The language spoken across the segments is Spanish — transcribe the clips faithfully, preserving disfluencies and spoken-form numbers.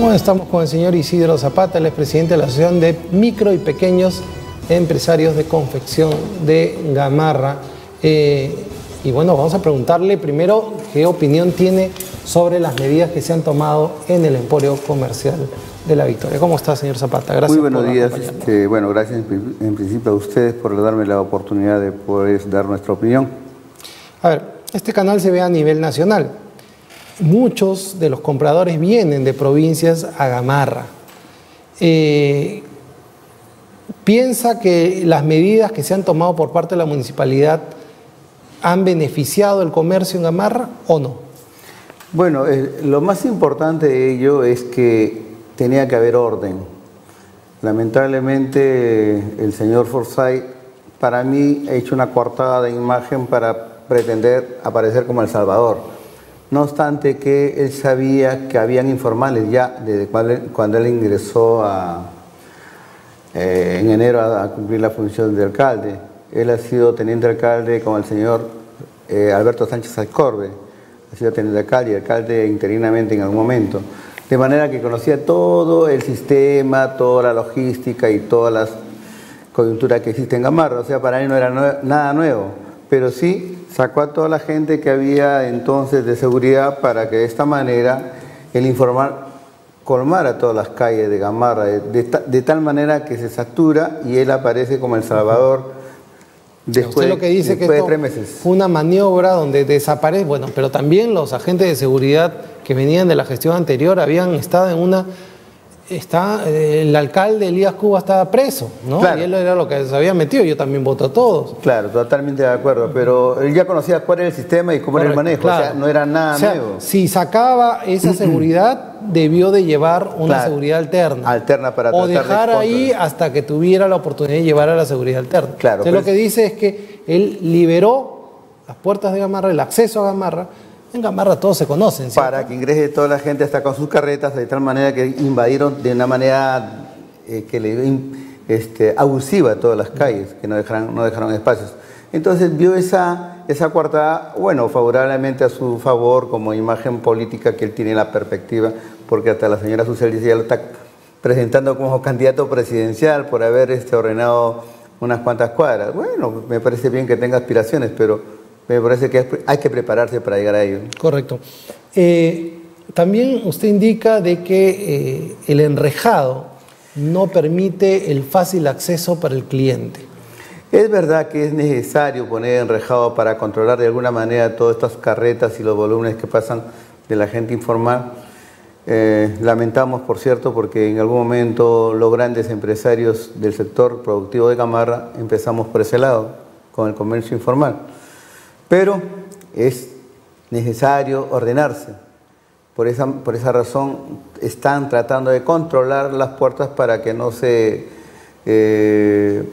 Bueno, estamos con el señor Isidro Zapata, el expresidente de la Asociación de Micro y Pequeños Empresarios de Confección de Gamarra. Eh, y bueno, vamos a preguntarle primero qué opinión tiene sobre las medidas que se han tomado en el Emporio Comercial de La Victoria. ¿Cómo está, señor Zapata? Gracias. Muy buenos días. Este, bueno, gracias en, en principio a ustedes por darme la oportunidad de poder dar nuestra opinión. A ver, este canal se ve a nivel nacional. Muchos de los compradores vienen de provincias a Gamarra. Eh, ¿Piensa que las medidas que se han tomado por parte de la municipalidad han beneficiado el comercio en Gamarra o no? Bueno, eh, lo más importante de ello es que tenía que haber orden. Lamentablemente el señor Forsyth para mí ha hecho una coartada de imagen para pretender aparecer como El Salvador. No obstante que él sabía que habían informales ya desde cuando él ingresó a, eh, en enero a, a cumplir la función de alcalde. Él ha sido teniente alcalde con el señor eh, Alberto Sánchez Alcorbe, ha sido teniente alcalde y alcalde interinamente en algún momento. De manera que conocía todo el sistema, toda la logística y todas las coyunturas que existen en Gamarra. O sea, para él no era nue- nada nuevo, pero sí sacó a toda la gente que había entonces de seguridad para que de esta manera el informar colmara todas las calles de Gamarra, de, de, de tal manera que se satura y él aparece como El Salvador después, Usted lo que dice después que de tres meses. Fue una maniobra donde desaparece, bueno, pero también los agentes de seguridad que venían de la gestión anterior habían estado en una... Está, el alcalde Elías Cuba estaba preso, ¿no? Claro. Y él era lo que se había metido, yo también voto a todos. Claro, totalmente de acuerdo, pero él ya conocía cuál era el sistema y cómo Correcto, era el manejo, claro. o sea, no era nada O sea, nuevo. si sacaba esa seguridad, debió de llevar una Claro, seguridad alterna. alterna para o tratar de dejar ahí controlar. hasta que tuviera la oportunidad de llevar a la seguridad alterna. Claro, Entonces, pues, lo que dice es que él liberó las puertas de Gamarra, el acceso a Gamarra. En Gamarra todos se conocen, ¿cierto? para que ingrese toda la gente hasta con sus carretas, de tal manera que invadieron de una manera eh, que le, in, este, abusiva todas las calles, que no dejaron, no dejaron espacios. Entonces vio esa, esa coartada, bueno, favorablemente a su favor como imagen política que él tiene la perspectiva, porque hasta la señora Susel dice ya lo está presentando como candidato presidencial por haber este, ordenado unas cuantas cuadras. Bueno, me parece bien que tenga aspiraciones, pero me parece que hay que prepararse para llegar a ello. Correcto. Eh, también usted indica de que eh, el enrejado no permite el fácil acceso para el cliente. Es verdad que es necesario poner enrejado para controlar de alguna manera todas estas carretas y los volúmenes que pasan de la gente informal. Eh, lamentamos, por cierto, porque en algún momento los grandes empresarios del sector productivo de Gamarra empezamos por ese lado, con el comercio informal. Pero es necesario ordenarse. Por esa, por esa razón están tratando de controlar las puertas para que no se, eh,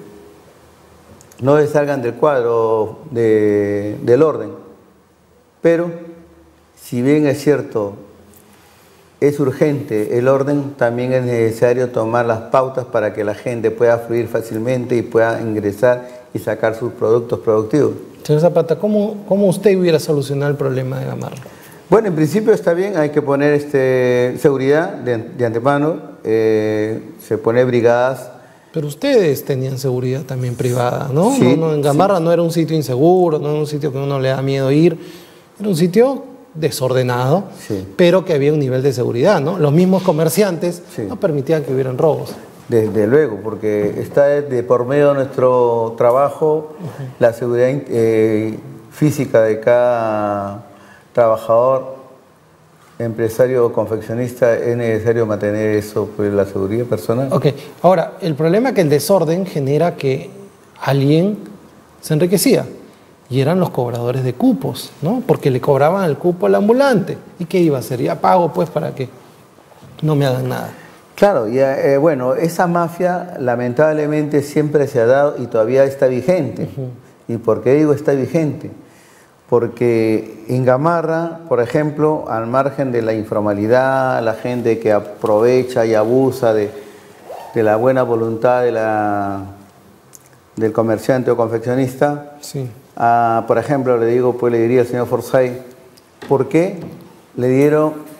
no se salgan del cuadro de, del orden. Pero si bien es cierto, es urgente el orden, también es necesario tomar las pautas para que la gente pueda fluir fácilmente y pueda ingresar y sacar sus productos productivos. Señor Zapata, ¿cómo, cómo usted hubiera solucionado el problema de Gamarra? Bueno, en principio está bien, hay que poner este, seguridad de, de antemano, eh, se pone brigadas. Pero ustedes tenían seguridad también privada, ¿no? Sí, no, no en Gamarra sí. No era un sitio inseguro, no era un sitio que a uno le da miedo ir, era un sitio desordenado, Sí. pero que había un nivel de seguridad, ¿no? Los mismos comerciantes Sí. no permitían que hubieran robos. Desde luego, porque está de por medio de nuestro trabajo, uh-huh. la seguridad eh, física de cada trabajador, empresario o confeccionista, es necesario mantener eso, pues la seguridad personal. Ok, ahora, el problema es que el desorden genera que alguien se enriquecía, y eran los cobradores de cupos, ¿no? Porque le cobraban el cupo al ambulante. ¿Y qué iba a hacer? Ya pago, pues, para que no me hagan nada. Claro, y eh, bueno, esa mafia lamentablemente siempre se ha dado y todavía está vigente. Uh-huh. ¿Y por qué digo está vigente? Porque en Gamarra, por ejemplo, al margen de la informalidad, la gente que aprovecha y abusa de, de la buena voluntad de la, del comerciante o confeccionista, sí. uh, por ejemplo, le digo, pues le diría al señor Forsyth, ¿por qué le dieron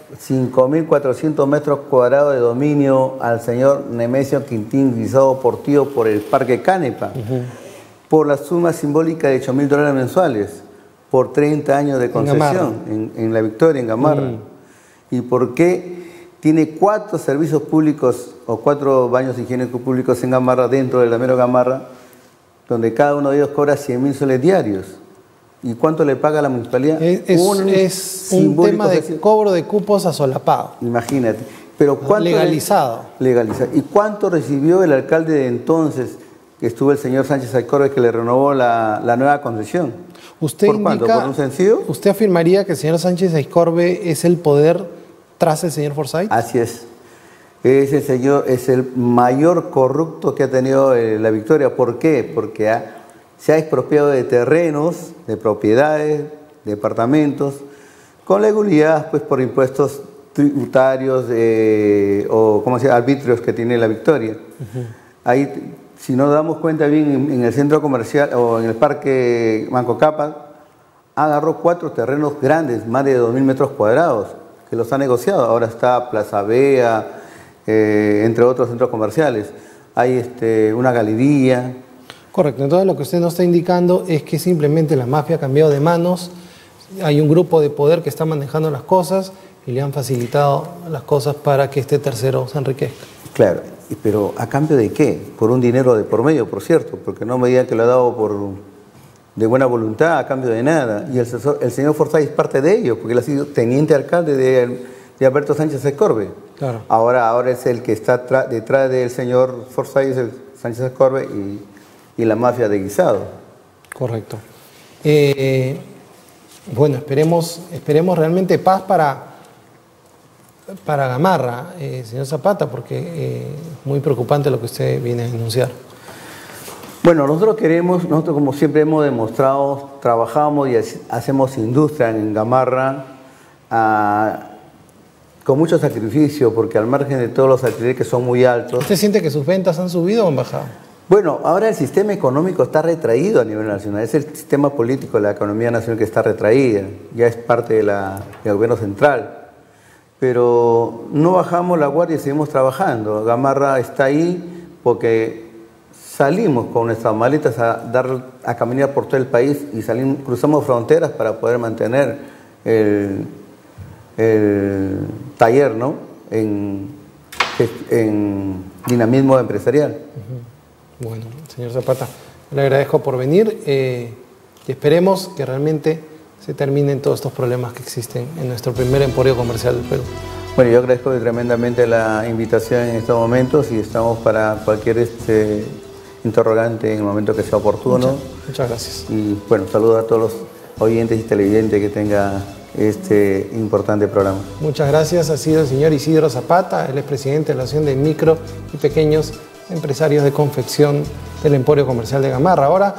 cinco mil cuatrocientos metros cuadrados de dominio al señor Nemesio Quintín Guisado Portillo por el Parque Canepa, uh-huh. por la suma simbólica de ocho mil dólares mensuales, por treinta años de concesión en, en, en La Victoria, en Gamarra. Uh-huh. ¿Y por qué tiene cuatro servicios públicos o cuatro baños higiénicos públicos en Gamarra, dentro del Damero Gamarra, donde cada uno de ellos cobra cien mil soles diarios? ¿Y cuánto le paga la municipalidad? Es, es un, es un tema de decir, cobro de cupos asolapado. Imagínate. Pero ¿cuánto legalizado. Legalizado. ¿Y cuánto recibió el alcalde de entonces, que estuvo el señor Sánchez Aycorbe, que le renovó la, la nueva concesión? ¿Usted ¿Por indica, cuánto? ¿Por un sencillo? ¿Usted afirmaría que el señor Sánchez Aycorbe es el poder tras el señor Forsyth? Así es. Ese señor es el mayor corrupto que ha tenido eh, La Victoria. ¿Por qué? Porque ha... se ha expropiado de terrenos, de propiedades, de departamentos, con legalidad, pues por impuestos tributarios eh, o, ¿cómo se llama?, arbitrios que tiene La Victoria. Uh-huh. Ahí, si nos damos cuenta bien, en, en el centro comercial o en el parque Manco Cápac, agarró cuatro terrenos grandes, más de dos mil metros cuadrados, que los ha negociado. Ahora está Plaza Vea, eh, entre otros centros comerciales. Hay este, una galería. Correcto, entonces lo que usted nos está indicando es que simplemente la mafia ha cambiado de manos, hay un grupo de poder que está manejando las cosas y le han facilitado las cosas para que este tercero se enriquezca. Claro, pero ¿a cambio de qué? Por un dinero de por medio, por cierto, porque no me digan que lo ha dado por, de buena voluntad, a cambio de nada. Y el, el señor Forsyth es parte de ello, porque él ha sido teniente alcalde de, de Alberto Sánchez Aycorbe. Claro. Ahora, ahora es el que está detrás del señor Forsyth, es el Sánchez Aycorbe y... y la mafia de Guisado. Correcto. Eh, bueno, esperemos, esperemos realmente paz para, para Gamarra, eh, señor Zapata, porque eh, es muy preocupante lo que usted viene a denunciar. Bueno, nosotros queremos, nosotros como siempre hemos demostrado, trabajamos y hacemos industria en Gamarra a, con mucho sacrificio, porque al margen de todos los alquileres que son muy altos. ¿Usted siente que sus ventas han subido o han bajado? Bueno, ahora el sistema económico está retraído a nivel nacional. Es el sistema político de la economía nacional que está retraída. Ya es parte de la, del gobierno central. Pero no bajamos la guardia y seguimos trabajando. Gamarra está ahí porque salimos con nuestras maletas a, dar, a caminar por todo el país y salimos, cruzamos fronteras para poder mantener el, el taller, ¿no?, en, en dinamismo empresarial. Uh-huh. Bueno, señor Zapata, le agradezco por venir eh, y esperemos que realmente se terminen todos estos problemas que existen en nuestro primer emporio comercial del Perú. Bueno, yo agradezco tremendamente la invitación en estos momentos y estamos para cualquier este, interrogante en el momento que sea oportuno. Muchas, muchas gracias. Y bueno, saludos a todos los oyentes y televidentes que tenga este importante programa. Muchas gracias. Ha sido el señor Isidro Zapata, él es presidente de la Asociación de Micro y Pequeños Empresarios de Confección del Emporio Comercial de Gamarra. Ahora